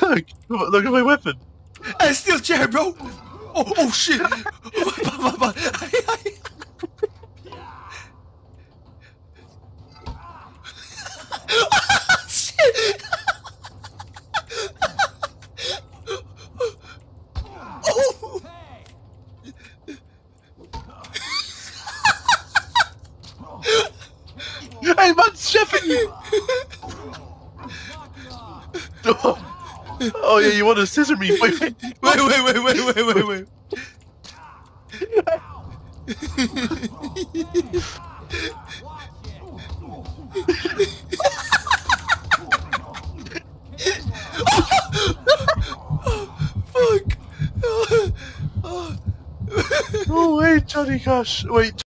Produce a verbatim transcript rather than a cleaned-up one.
Look! Look at my weapon! Hey, steel chair, bro! Oh, oh shit! Shit! Oh! Hey, man's chefing you! Oh. Oh yeah, you want to scissor me? Wait, wait, wait, wait, wait, wait, wait, wait, wait. Fuck! Oh wait, Johnny Gosh, wait.